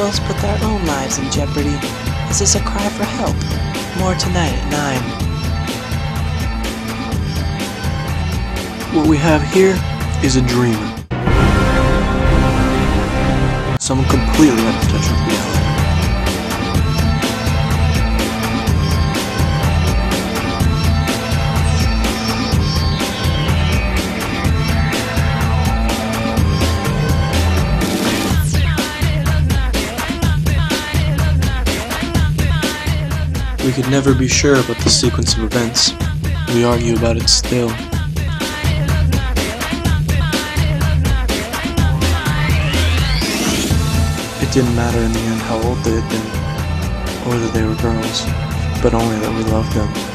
girls put their own lives in jeopardy. Is this a cry for help? More tonight at 9. What we have here is a dreamer. Someone completely out of touch with reality. We could never be sure about the sequence of events. We argue about it still. It didn't matter in the end how old they had been, or that they were girls, but only that we loved them.